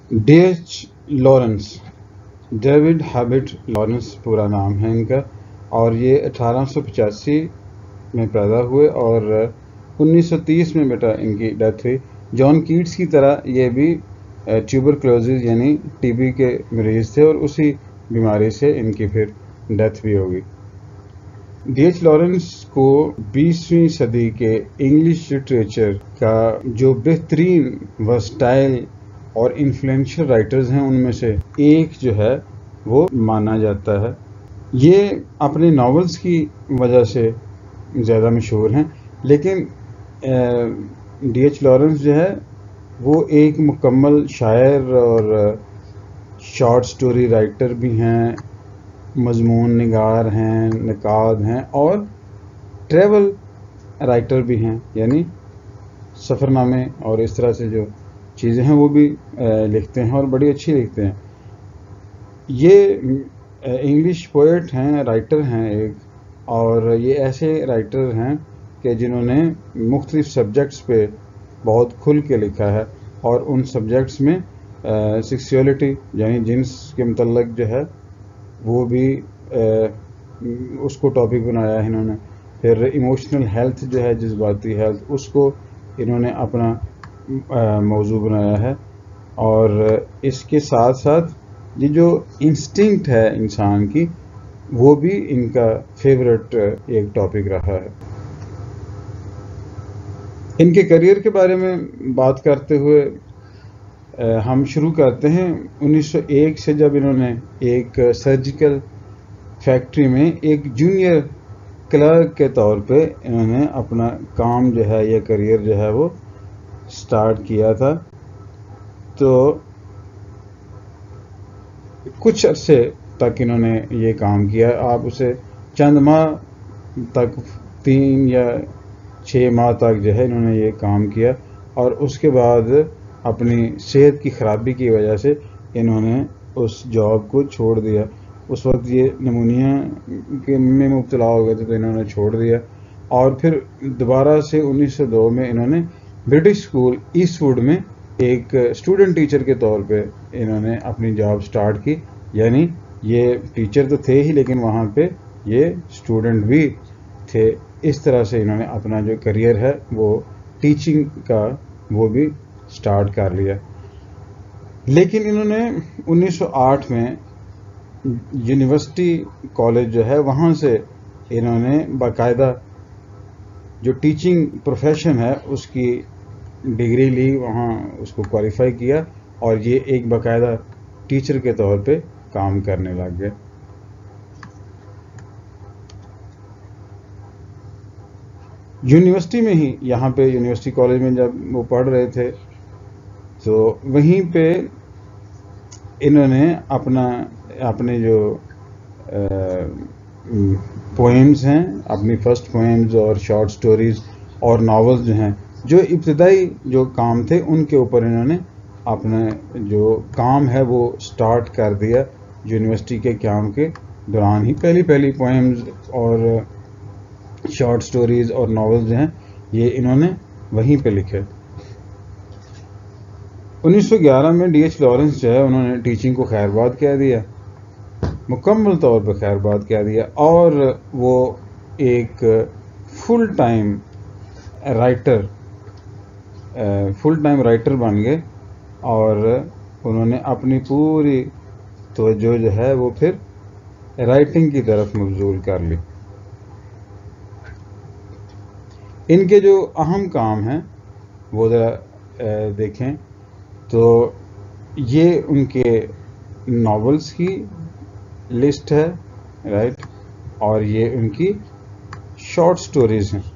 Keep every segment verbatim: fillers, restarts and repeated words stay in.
D H Lawrence, David Herbert Lawrence پورا نام ہے ان کا، اور یہ اٹھارہ سو پچاسی میں پیدا ہوئے اور انیس سو تیس میں بیٹا ان کی ڈیتھ ہوئی۔ جان کیٹس کی طرح یہ بھی ٹیوبرکلوزز یعنی ٹی بی کے مریض تھے، اور اسی بیماری سے ان کی پھر ڈیتھ بھی ہوگی۔ ڈی ایچ لارنس کو بیسویں صدی کے انگلش لٹریچر کا جو بہترین ورسٹائل اور انفلوئنشل رائٹرز ہیں ان میں سے ایک جو ہے وہ مانا جاتا ہے۔ یہ اپنے ناولز کی وجہ سے زیادہ مشہور ہیں، لیکن ڈی ایچ لارنس جو ہے وہ ایک مکمل شاعر اور شارٹ سٹوری رائٹر بھی ہیں، مضمون نگار ہیں، نقاد ہیں، اور ٹریول رائٹر بھی ہیں، یعنی سفر نامے اور اس طرح سے جو چیزیں ہیں وہ بھی لکھتے ہیں اور بڑی اچھی لکھتے ہیں۔ یہ انگلش پوئٹ ہیں، رائٹر ہیں ایک، اور یہ ایسے رائٹر ہیں کہ جنہوں نے مختلف سبجیکٹس پہ بہت کھل کے لکھا ہے، اور ان سبجیکٹس میں سیکسولیٹی یعنی جنس کے متعلق جو ہے وہ بھی اس کو ٹاپک بنایا ہے انہوں نے۔ پھر ایموشنل ہیلتھ جو ہے، جذباتی ہیلتھ، اس کو انہوں نے اپنا موضوع بنایا ہے، اور اس کے ساتھ ساتھ یہ جو انسٹنکٹ ہے انسان کی وہ بھی ان کا فیوریٹ ایک ٹاپک رہا ہے۔ ان کے کریئر کے بارے میں بات کرتے ہوئے ہم شروع کرتے ہیں انیس سو ایک سے، جب انہوں نے ایک سرجیکل فیکٹری میں ایک جونیئر کلرک کے طور پہ انہوں نے اپنا کام جو ہے یا کریئر جو ہے وہ سٹارٹ کیا تھا۔ تو کچھ عرصے تک انہوں نے یہ کام کیا، آپ اسے چند ماہ تک، تین یا چھ ماہ تک جو ہے انہوں نے یہ کام کیا، اور اس کے بعد اپنی صحت کی خرابی کی وجہ سے انہوں نے اس جاب کو چھوڑ دیا۔ اس وقت یہ نمونیا میں مبتلا ہو گئے تھے تو انہوں نے چھوڑ دیا، اور پھر دوبارہ سے انیس سو دو میں انہوں نے برٹش اسکول ایسٹ ووڈ میں ایک اسٹوڈنٹ ٹیچر کے طور پہ انہوں نے اپنی جاب سٹارٹ کی، یعنی یہ ٹیچر تو تھے ہی لیکن وہاں پہ یہ اسٹوڈنٹ بھی تھے۔ اس طرح سے انہوں نے اپنا جو کریئر ہے وہ ٹیچنگ کا وہ بھی سٹارٹ کر لیا۔ لیکن انہوں نے انیس سو آٹھ میں یونیورسٹی کالج جو ہے وہاں سے انہوں نے باقاعدہ جو ٹیچنگ پروفیشن ہے اس کی ڈگری لی، وہاں اس کو کوالیفائی کیا، اور یہ ایک باقاعدہ ٹیچر کے طور پہ کام کرنے لگ گئے۔ یونیورسٹی میں ہی، یہاں پہ یونیورسٹی کالج میں جب وہ پڑھ رہے تھے تو وہیں پہ انہوں نے اپنا اپنے جو پوئمز ہیں، اپنی فرسٹ پوئمز اور شارٹ سٹوریز اور ناولز جو ہیں، جو ابتدائی جو کام تھے ان کے اوپر انہوں نے اپنا جو کام ہے وہ سٹارٹ کر دیا۔ یونیورسٹی کے قیام کے دوران ہی پہلی پہلی پوئمز اور شارٹ سٹوریز اور ناولز جو ہیں یہ انہوں نے وہیں پہ لکھے۔ انیس سو گیارہ میں ڈی ایچ لارنس جو ہے انہوں نے ٹیچنگ کو خیر باد کہہ دیا، مکمل طور پہ خیر باد کہہ دیا، اور وہ ایک full time writer full time writer بن گئے، اور انہوں نے اپنی پوری توجہ جو ہے وہ پھر رائٹنگ کی طرف مبذول کر لی۔ ان کے جو اہم کام ہیں وہ ذرا دیکھیں تو یہ ان کے ناولز کی لسٹ ہے، رائٹ، اور یہ ان کی شارٹ سٹوریز ہیں۔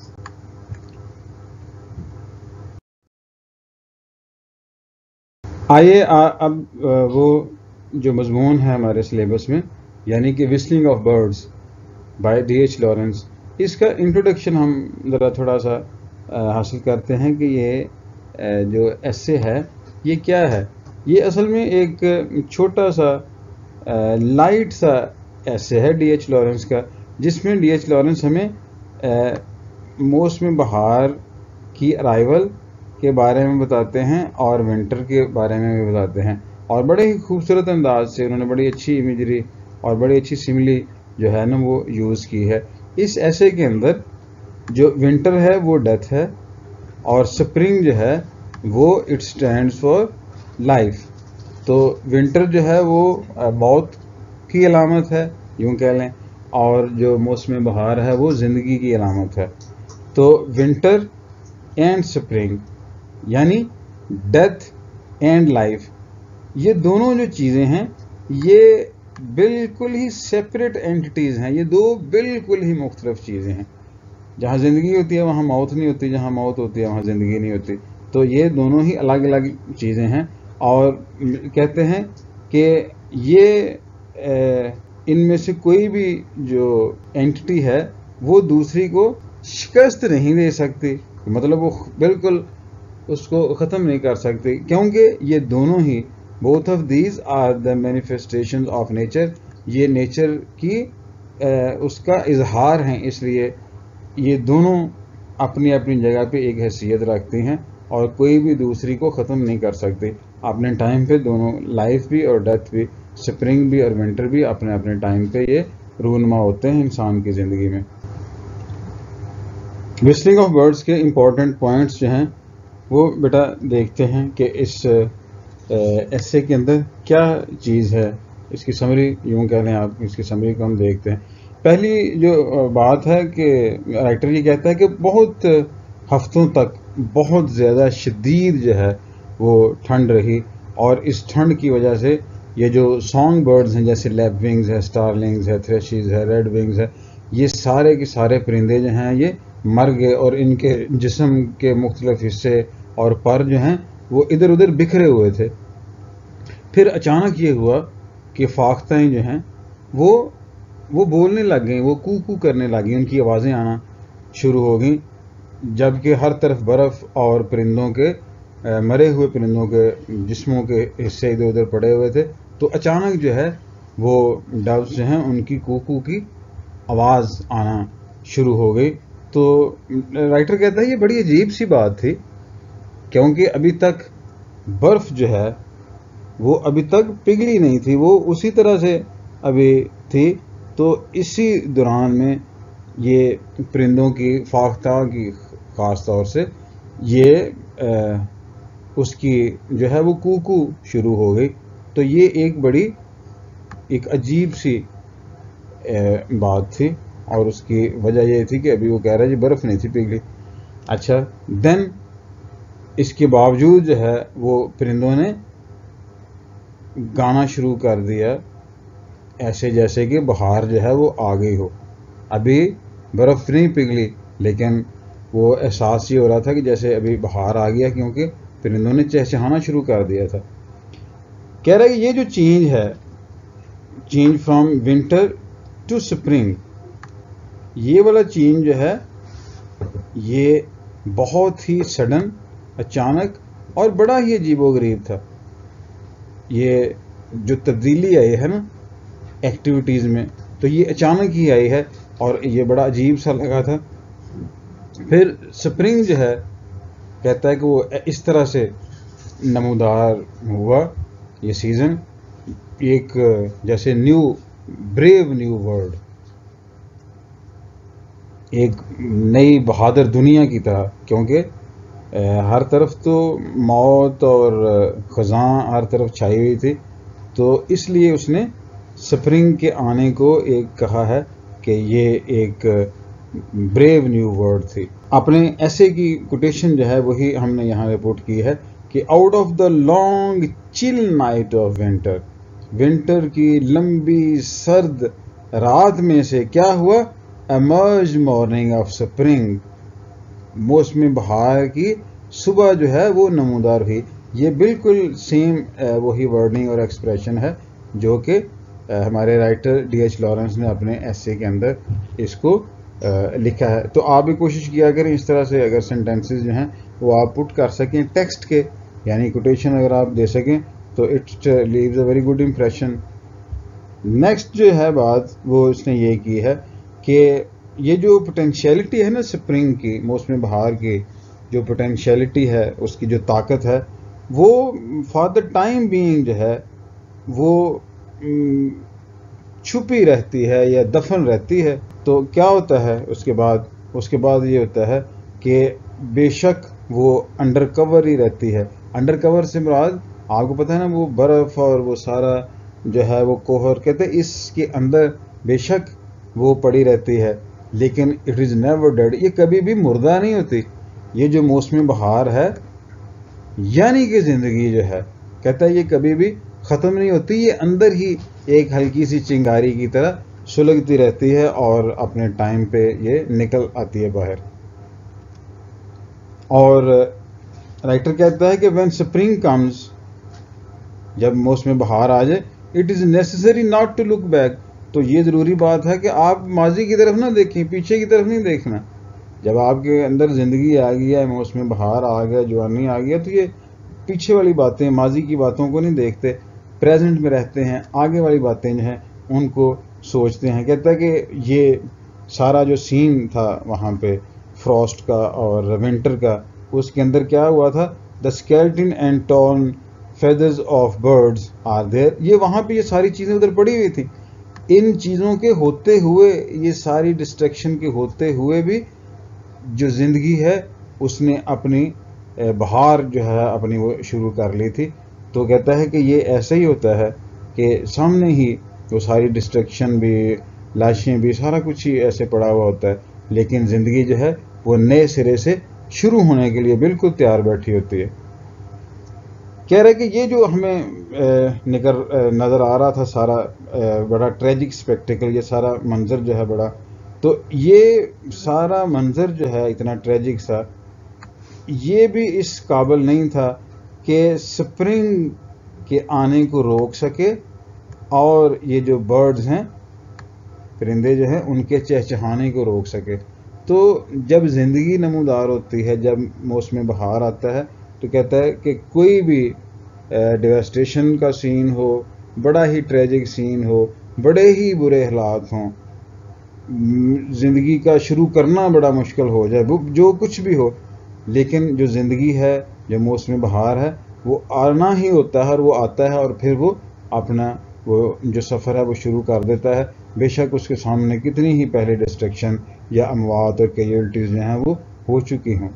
آئیے اب وہ جو مضمون ہے ہمارے سلیبس میں، یعنی کہ whistling of birds by D H Lawrence, اس کا انٹروڈکشن ہم ذرا تھوڑا سا حاصل کرتے ہیں کہ یہ جو ایسے ہے یہ کیا ہے۔ یہ اصل میں ایک چھوٹا سا لائٹ سا ایسے ہے ڈی ایچ لارنس کا، جس میں ڈی ایچ لارنس ہمیں موسم بہار کی ارائیول کے بارے میں بتاتے ہیں اور ونٹر کے بارے میں بھی بتاتے ہیں، اور بڑے ہی خوبصورت انداز سے انہوں نے بڑی اچھی امیجری اور بڑی اچھی سملی جو ہے نا وہ یوز کی ہے۔ اس ایسے کے اندر جو ونٹر ہے وہ ڈیتھ ہے، اور سپرنگ جو ہے وہ اٹ اسٹینڈس فار لائف۔ تو ونٹر جو ہے وہ موت کی علامت ہے یوں کہہ لیں، اور جو موسم بہار ہے وہ زندگی کی علامت ہے۔ تو ونٹر اینڈ سپرنگ یعنی ڈیتھ اینڈ لائف، یہ دونوں جو چیزیں ہیں یہ بالکل ہی سیپریٹ اینٹیز ہیں، یہ دو بالکل ہی مختلف چیزیں ہیں۔ جہاں زندگی ہوتی ہے وہاں موت نہیں ہوتی، جہاں موت ہوتی ہے وہاں زندگی نہیں ہوتی۔ تو یہ دونوں ہی الگ الگ چیزیں ہیں، اور کہتے ہیں کہ یہ ان میں سے کوئی بھی جو اینٹی ہے وہ دوسری کو شکست نہیں دے سکتی، مطلب وہ بالکل اس کو ختم نہیں کر سکتی، کیونکہ یہ دونوں ہی both of these are the manifestations of nature، یہ نیچر کی اس کا اظہار ہیں، اس لیے یہ دونوں اپنی اپنی جگہ پہ ایک حیثیت رکھتی ہیں اور کوئی بھی دوسری کو ختم نہیں کر سکتی۔ اپنے ٹائم پہ دونوں، لائف بھی اور ڈیتھ بھی، سپرنگ بھی اور ونٹر بھی اپنے اپنے ٹائم پہ یہ رونما ہوتے ہیں انسان کی زندگی میں۔ وسلنگ آف برڈس کے امپورٹنٹ پوائنٹس جو ہیں وہ بیٹا دیکھتے ہیں کہ اس ایسے کے اندر کیا چیز ہے، اس کی سمری یوں کہہ لیں آپ، اس کی سمری کو ہم دیکھتے ہیں۔ پہلی جو بات ہے کہ رائٹر یہ کہتا ہے کہ بہت ہفتوں تک بہت زیادہ شدید جو ہے وہ ٹھنڈ رہی، اور اس ٹھنڈ کی وجہ سے یہ جو سانگ برڈز ہیں جیسے لیپ ونگز ہے، سٹارلنگز ہے، تھریشز ہے، ریڈ ونگز ہے، یہ سارے کے سارے پرندے جو ہیں یہ مر گئے، اور ان کے جسم کے مختلف حصے اور پر جو ہیں وہ ادھر ادھر بکھرے ہوئے تھے۔ پھر اچانک یہ ہوا کہ فاختہیں جو ہیں وہ وہ بولنے لگ گئیں، وہ کو کو کرنے لگ گئیں، ان کی آوازیں آنا شروع ہو گئیں، جبکہ ہر طرف برف اور پرندوں کے مرے ہوئے پرندوں کے جسموں کے حصے ادھر ادھر پڑے ہوئے تھے۔ تو اچانک جو ہے وہ ڈوز جو ہیں ان کی کو کو کی آواز آنا شروع ہو گئی۔ تو رائٹر کہتا ہے یہ بڑی عجیب سی بات تھی، کیونکہ ابھی تک برف جو ہے وہ ابھی تک پگھلی نہیں تھی، وہ اسی طرح سے ابھی تھی۔ تو اسی دوران میں یہ پرندوں کی فاختہ کی خاص طور سے یہ اس کی جو ہے وہ کوکو شروع ہو گئی۔ تو یہ ایک بڑی ایک عجیب سی بات تھی، اور اس کی وجہ یہ تھی کہ ابھی وہ کہہ رہا ہے جی برف نہیں تھی پگھلی۔ اچھا، دین اس کے باوجود جو ہے وہ پرندوں نے گانا شروع کر دیا، ایسے جیسے کہ بہار جو ہے وہ آ گئی ہو۔ ابھی برف نہیں پگھلی، لیکن وہ احساس یہ ہو رہا تھا کہ جیسے ابھی بہار آ گیا، کیونکہ پرندوں نے چہچہانا شروع کر دیا تھا۔ کہہ رہا ہے کہ یہ جو چینج ہے، change from winter to spring, یہ والا چینج جو ہے یہ بہت ہی سڈن، اچانک اور بڑا ہی عجیب و غریب تھا۔ یہ جو تبدیلی آئی ہے نا ایکٹیویٹیز میں، تو یہ اچانک ہی آئی ہے اور یہ بڑا عجیب سا لگا تھا۔ پھر سپرنگ جو ہے کہتا ہے کہ وہ اس طرح سے نمودار ہوا یہ سیزن، ایک جیسے نیو بریو نیو ورلڈ، ایک نئی بہادر دنیا کی طرح، کیونکہ ہر طرف تو موت اور خزاں ہر طرف چھائی ہوئی تھی، تو اس لیے اس نے سپرنگ کے آنے کو ایک کہا ہے کہ یہ ایک بریو نیو ورلڈ تھی۔ اپنے ایسے کی کوٹیشن جو ہے وہی ہم نے یہاں رپورٹ کی ہے کہ out of the long chill night of winter, winter کی لمبی سرد رات میں سے کیا ہوا، ایمرج مارننگ آف سپرنگ، موسم بہار کی صبح جو ہے وہ نمودار ہوئی۔ یہ بالکل سیم وہی ورڈنگ اور ایکسپریشن ہے جو کہ ہمارے رائٹر ڈی ایچ لارنس نے اپنے ایسے کے اندر اس کو لکھا ہے۔ تو آپ بھی کوشش کیا کریں اس طرح سے، اگر سینٹینسز جو ہیں وہ آپ پٹ کر سکیں ٹیکسٹ کے، یعنی کوٹیشن اگر آپ دے سکیں تو it leaves a very good impression. Next جو ہے بات وہ اس نے یہ کی ہے کہ یہ جو پوٹینشیلٹی ہے نا سپرنگ کی، موسم بہار کی، جو پوٹینشیلٹی ہے، اس کی جو طاقت ہے، وہ فار دا ٹائم بینگ جو ہے وہ چھپی رہتی ہے یا دفن رہتی ہے. تو کیا ہوتا ہے اس کے بعد اس کے بعد یہ ہوتا ہے کہ بے شک وہ انڈر کور ہی رہتی ہے. انڈر کور سے مراد آپ کو پتہ ہے نا، وہ برف اور وہ سارا جو ہے وہ کوہر کہتے ہیں، اس کے اندر بے شک وہ پڑی رہتی ہے، لیکن اٹ از نیور ڈیڈ، یہ کبھی بھی مردہ نہیں ہوتی. یہ جو موسم بہار ہے یعنی کہ زندگی جو ہے، کہتا ہے یہ کبھی بھی ختم نہیں ہوتی، یہ اندر ہی ایک ہلکی سی چنگاری کی طرح سلگتی رہتی ہے اور اپنے ٹائم پہ یہ نکل آتی ہے باہر. اور رائٹر کہتا ہے کہ وین سپرنگ کمز، جب موسم بہار آ جائے، it is necessary not to look back, تو یہ ضروری بات ہے کہ آپ ماضی کی طرف نہ دیکھیں، پیچھے کی طرف نہیں دیکھنا. جب آپ کے اندر زندگی آ گئی ہے، موسم بہار آ گیا، جوانی آ گیا، تو یہ پیچھے والی باتیں، ماضی کی باتوں کو نہیں دیکھتے، پریزنٹ میں رہتے ہیں، آگے والی باتیں جو ہیں ان کو سوچتے ہیں. کہتا ہے کہ یہ سارا جو سین تھا وہاں پہ فراسٹ کا اور ونٹر کا، اس کے اندر کیا ہوا تھا؟ The skeleton and torn feathers of birds are there, یہ وہاں پہ یہ ساری چیزیں ادھر پڑی ہوئی تھیں. ان چیزوں کے ہوتے ہوئے، یہ ساری ڈسٹریکشن کے ہوتے ہوئے بھی جو زندگی ہے اس نے اپنی بہار جو ہے اپنی وہ شروع کر لی تھی. تو کہتا ہے کہ یہ ایسا ہی ہوتا ہے کہ سامنے ہی وہ ساری ڈسٹریکشن بھی، لاشیں بھی، سارا کچھ ہی ایسے پڑا ہوا ہوتا ہے، لیکن زندگی جو ہے وہ نئے سرے سے شروع ہونے کے لیے بالکل تیار بیٹھی ہوتی ہے. کہہ رہے کہ یہ جو ہمیں نگر نظر آ رہا تھا سارا بڑا ٹریجک سپیکٹیکل، یہ سارا منظر جو ہے بڑا، تو یہ سارا منظر جو ہے اتنا ٹریجک سا، یہ بھی اس قابل نہیں تھا کہ سپرنگ کے آنے کو روک سکے اور یہ جو برڈز ہیں، پرندے جو ہیں، ان کے چہچہانے کو روک سکے. تو جب زندگی نمودار ہوتی ہے، جب موسم بہار آتا ہے، تو کہتا ہے کہ کوئی بھی ڈیواسٹیشن کا سین ہو، بڑا ہی ٹریجک سین ہو، بڑے ہی برے حالات ہوں، زندگی کا شروع کرنا بڑا مشکل ہو جائے، جو کچھ بھی ہو، لیکن جو زندگی ہے، جو موسم بہار ہے، وہ آنا ہی ہوتا ہے اور وہ آتا ہے اور پھر وہ اپنا وہ جو سفر ہے وہ شروع کر دیتا ہے، بے شک اس کے سامنے کتنی ہی پہلے ڈسٹرکشن یا اموات اور کیجولٹیز جو ہیں وہ ہو چکی ہوں.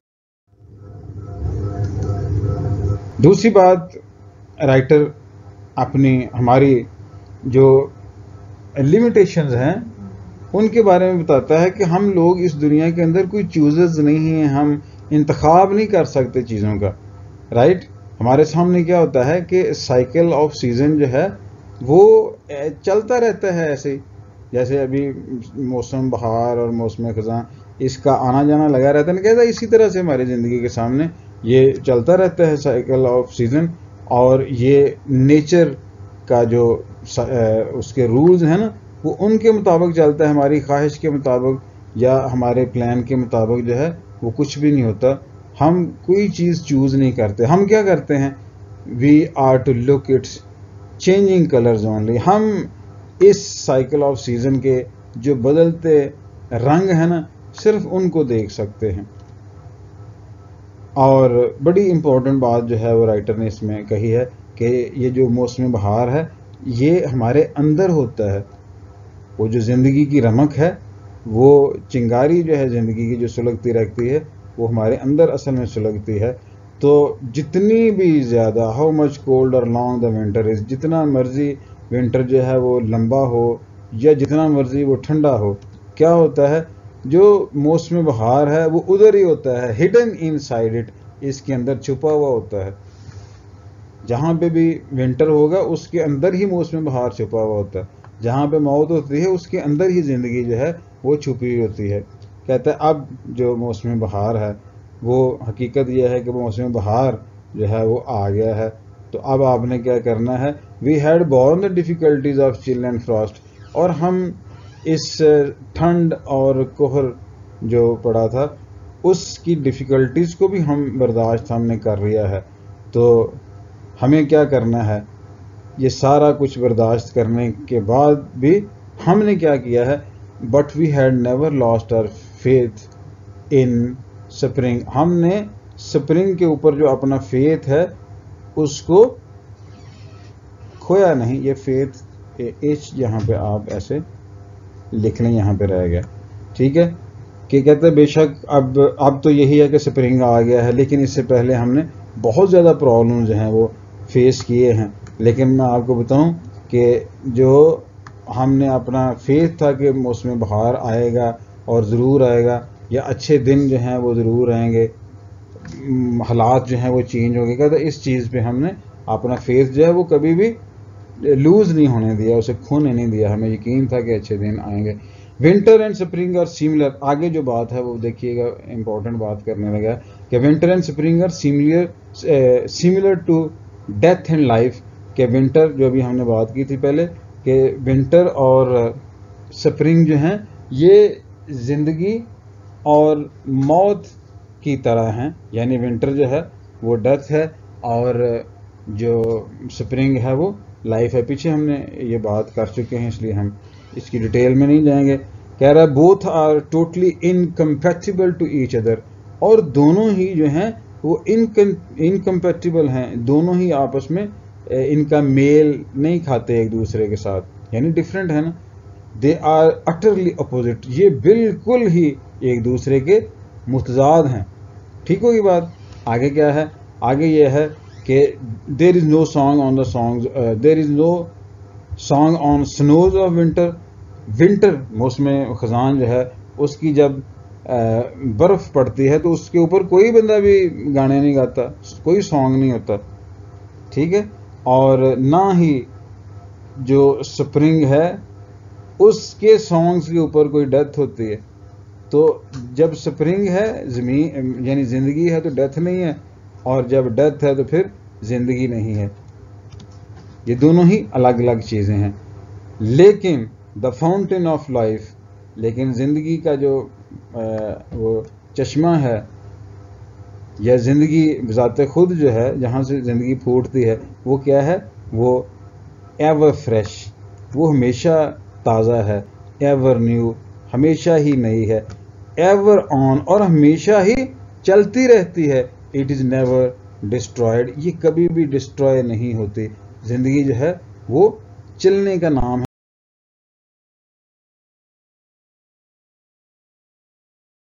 دوسری بات، رائٹر اپنی ہماری جو لیمیٹیشنز ہیں ان کے بارے میں بتاتا ہے کہ ہم لوگ اس دنیا کے اندر کوئی چوزرز نہیں ہیں، ہم انتخاب نہیں کر سکتے چیزوں کا. رائٹ، ہمارے سامنے کیا ہوتا ہے کہ سائیکل آف سیزن جو ہے وہ چلتا رہتا ہے، ایسے جیسے ابھی موسم بہار اور موسم خزاں، اس کا آنا جانا لگا رہتا ہے نا. کہتا ہے اسی طرح سے ہماری زندگی کے سامنے یہ چلتا رہتا ہے سائیکل آف سیزن، اور یہ نیچر کا جو اس کے رولز ہیں نا وہ ان کے مطابق چلتا ہے، ہماری خواہش کے مطابق یا ہمارے پلان کے مطابق جو ہے وہ کچھ بھی نہیں ہوتا. ہم کوئی چیز چوز نہیں کرتے. ہم کیا کرتے ہیں؟ We are to look its changing colours only. ہم اس سائیکل آف سیزن کے جو بدلتے رنگ ہیں نا صرف ان کو دیکھ سکتے ہیں. اور بڑی امپورٹنٹ بات جو ہے وہ رائٹر نے اس میں کہی ہے کہ یہ جو موسم بہار ہے یہ ہمارے اندر ہوتا ہے. وہ جو زندگی کی رمق ہے، وہ چنگاری جو ہے زندگی کی جو سلگتی رہتی ہے، وہ ہمارے اندر اصل میں سلگتی ہے. تو جتنی بھی زیادہ ہاؤ مچ کولڈ اور لانگ دا ونٹر از، جتنا مرضی ونٹر جو ہے وہ لمبا ہو یا جتنا مرضی وہ ٹھنڈا ہو، کیا ہوتا ہے جو موسم بہار ہے وہ ادھر ہی ہوتا ہے، ہڈن ان سائڈ اٹ، اس کے اندر چھپا ہوا ہوتا ہے. جہاں پہ بھی ونٹر ہوگا اس کے اندر ہی موسم بہار چھپا ہوا ہوتا ہے. جہاں پہ موت ہوتی ہے اس کے اندر ہی زندگی جو ہے وہ چھپی ہوئی ہوتی ہے. کہتا ہے اب جو موسم بہار ہے وہ حقیقت یہ ہے کہ موسم بہار جو ہے وہ آ گیا ہے. تو اب آپ نے کیا کرنا ہے؟ We had borne the difficulties of chill and frost, اور ہم اس ٹھنڈ اور کوہر جو پڑا تھا اس کی ڈیفیکلٹیز کو بھی ہم برداشت ہم نے کر لیا ہے. تو ہمیں کیا کرنا ہے؟ یہ سارا کچھ برداشت کرنے کے بعد بھی ہم نے کیا کیا ہے؟ But we had never lost our faith in spring, हमने स्प्रिंग के ऊपर जो अपना फेथ है उसको खोया नहीं। ये फेथ एच यहाँ पे आप ऐसे लिख लें, यहाँ पे रह गया, ठीक है। कि कहते हैं बेशक अब अब तो यही है कि स्प्रिंग आ गया है, लेकिन इससे पहले हमने बहुत ज़्यादा प्रॉब्लम जो हैं वो फेस किए हैं। लेकिन मैं आपको बताऊं कि जो हमने अपना फेथ था कि उसमें बाहर आएगा और ज़रूर आएगा, या अच्छे दिन जो हैं वो ज़रूर आएंगे, हालात जो हैं वो चेंज हो गए, तो इस चीज़ पे हमने अपना फेथ जो है वो कभी भी लूज़ नहीं होने दिया, उसे खोने नहीं दिया। हमें यकीन था कि अच्छे दिन आएंगे। Winter and spring are similar, आगे जो बात है वो देखिएगा, इंपॉर्टेंट बात करने लगा कि winter and spring are similar similar to death and life. के विंटर जो अभी हमने बात की थी पहले, कि विंटर और स्प्रिंग जो हैं ये ज़िंदगी और मौत की तरह हैं। यानी विंटर जो है वो डेथ है और जो स्प्रिंग है वो लाइफ है। पीछे हमने ये बात कर चुके हैं, इसलिए हम इसकी डिटेल में नहीं जाएंगे। कह रहा है both are totally incompatible to each other, और दोनों ही जो हैं वो इनकम्पैटिबल हैं, दोनों ही आपस में इनका मेल नहीं खाते एक दूसरे के साथ, यानी डिफरेंट है ना। दे आर अटरली अपोजिट, ये बिल्कुल ही एक दूसरे के मुतजाद हैं। ठीक होगी बात। आगे क्या है, आगे ये है कि there is no song on the songs, there is no song on snows of winter. Winter मौसम खजान जो है उसकी जब बर्फ़ पड़ती है तो उसके ऊपर कोई बंदा भी गाने नहीं गाता, कोई सॉन्ग नहीं होता, ठीक है। और ना ही जो स्प्रिंग है उसके सॉन्ग्स के ऊपर कोई डेथ होती है। तो जब स्प्रिंग है ज़मीन यानी ज़िंदगी है तो डेथ नहीं है, और जब डेथ है तो फिर ज़िंदगी नहीं है। ये दोनों ही अलग अलग चीज़ें हैं। लेकिन द फाउंटेन ऑफ लाइफ, लेकिन ज़िंदगी का जो आ, वो चश्मा है या ज़िंदगी ज़ाते खुद जो है जहाँ से ज़िंदगी फूटती है वो क्या है, वो एवर फ्रेश, वो हमेशा ताज़ा है, एवर न्यू हमेशा ही नई है, एवर ऑन और हमेशा ही चलती रहती है, इट इज़ नेवर डिस्ट्रॉयड, ये कभी भी डिस्ट्रॉय नहीं होती। ज़िंदगी जो है वो चलने का नाम है।